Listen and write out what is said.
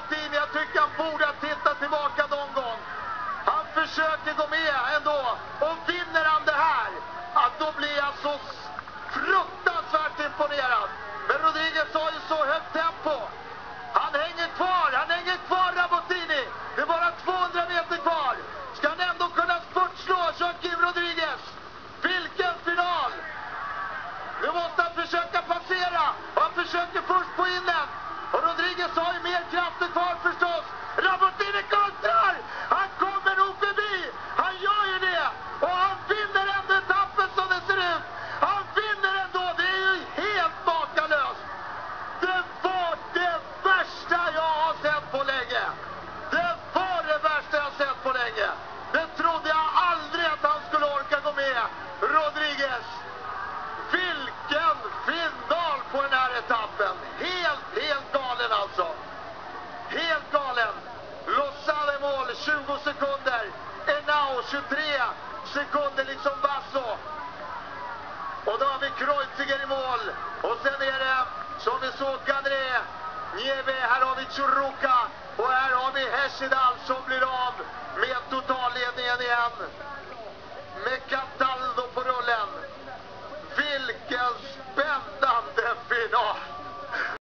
Rabotini, jag tycker han borde ha tittat tillbaka någon gång. Han försöker gå med ändå. Och vinner han det här, då blir jag så fruktansvärt imponerad. Men Rodriguez har ju så högt tempo. Han hänger kvar Rabotini. Det är bara 200 meter kvar. Ska han ändå kunna spurtslå Joaquim Rodriguez? Vilken final! Nu måste han försöka passera. Och han försöker först på innen. Och Rodriguez har ju mer krafter kvar förstås. Rabotini kontrar! Han kommer nog förbi! Han gör ju det! Och han vinner ändå etappen som det ser ut! Han vinner ändå! Det är ju helt makalöst! Det var det värsta jag har sett på länge! Det var det värsta jag har sett på länge! Det trodde jag aldrig att han skulle orka gå med! Rodriguez! Vilken final på den här etappen! Helt galen alltså! Helt galen! Lozano i mål, 20 sekunder. Henao 23 sekunder liksom Basso. Och då har vi Kreuziger i mål. Och sen är det, som vi såg, Gadré, Nieve, här har vi Churruca. Och här har vi Hesjedal som blir av med totalledningen igen.